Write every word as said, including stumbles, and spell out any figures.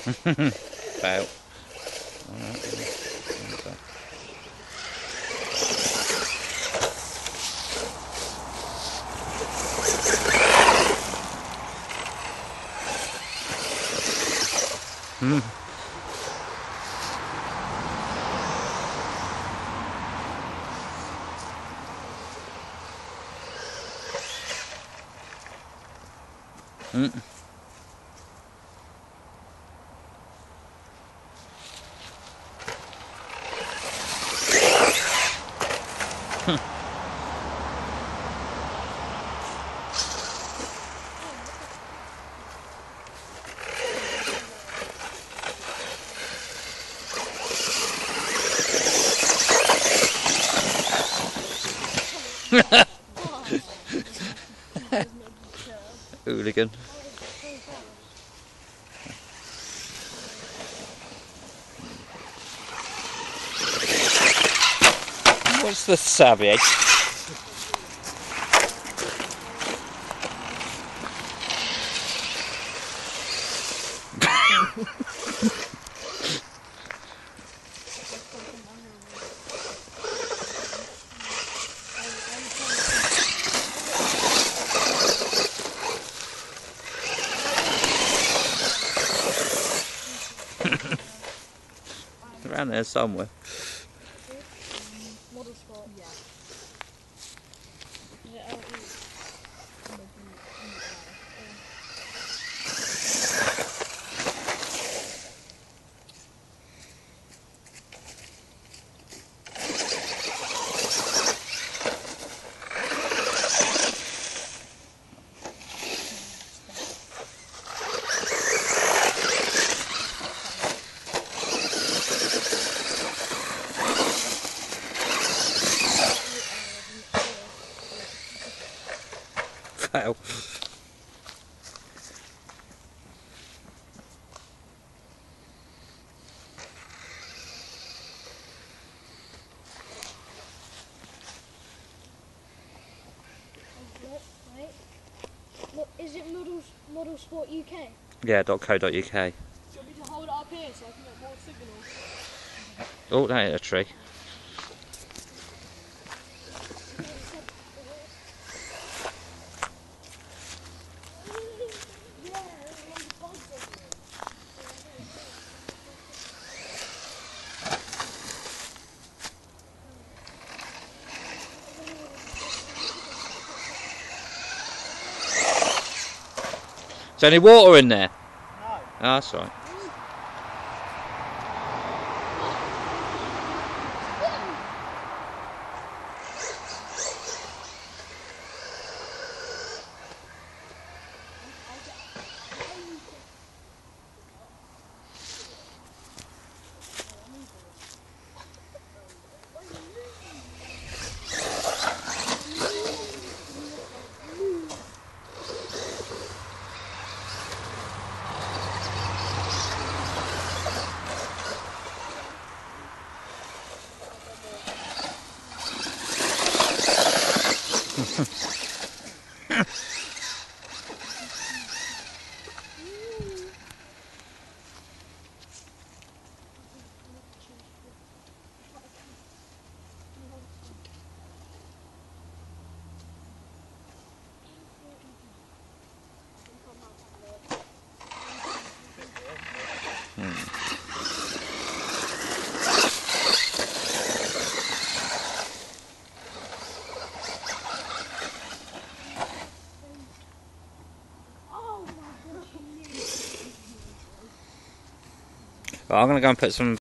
About. Hmm. Mm. Hooligan. What's the savage? Around there somewhere. Model sport. Yeah. Fail. Look, wait. Look, is it Model, Model Sport U K? Yeah, .co.uk. Do you want me to hold it up here so I can get more signal? Oh, that hit a tree. Is there any water in there? No. Oh, that's right. Well, I'm going to go and put some